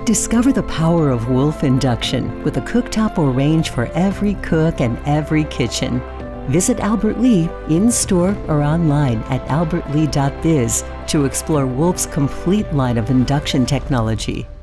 Discover the power of Wolf Induction with a cooktop or range for every cook and every kitchen. Visit Albert Lee in-store or online at albertlee.biz to explore Wolf's complete line of induction technology.